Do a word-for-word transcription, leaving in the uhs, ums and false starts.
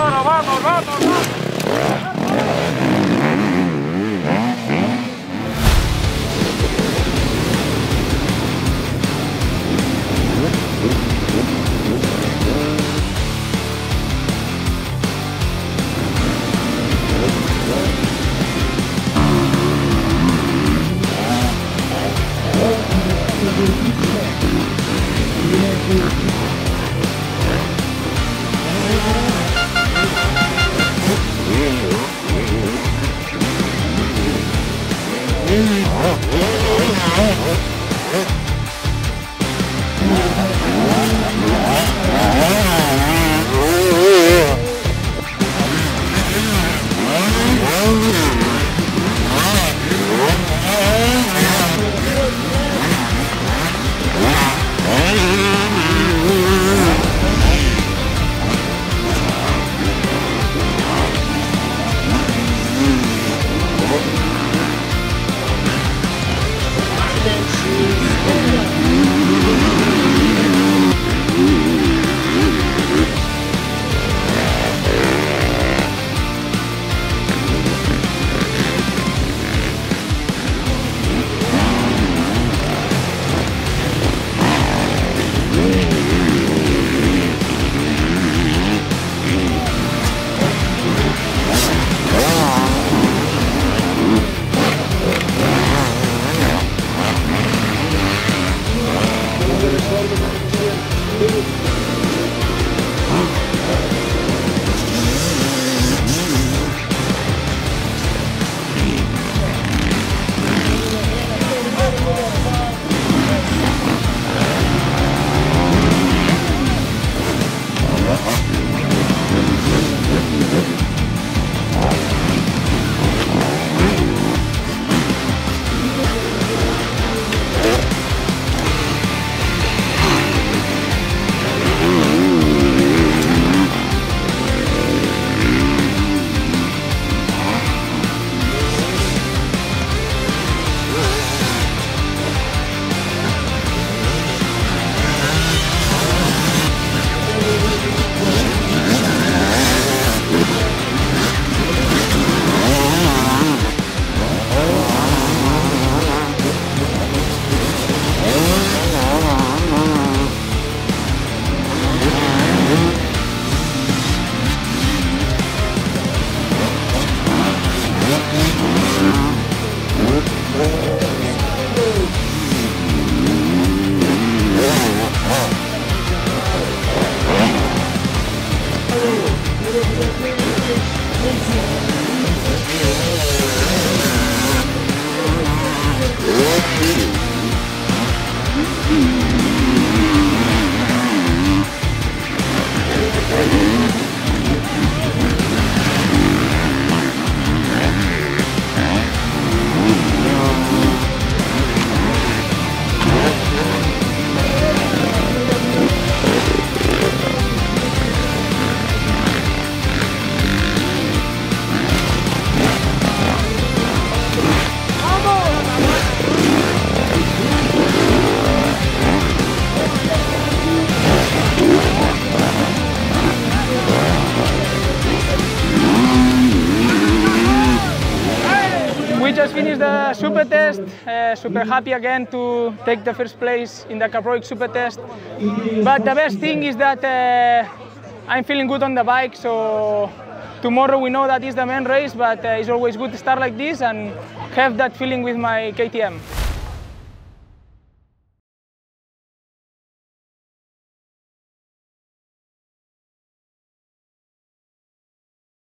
Vamos, vamos, vamos, vamos. We just finished the super test, uh, super happy again to take the first place in the AKRAPOVIC Super Test. But the best thing is that uh, I'm feeling good on the bike, so tomorrow we know that is the main race, but uh, it's always good to start like this and have that feeling with my K T M.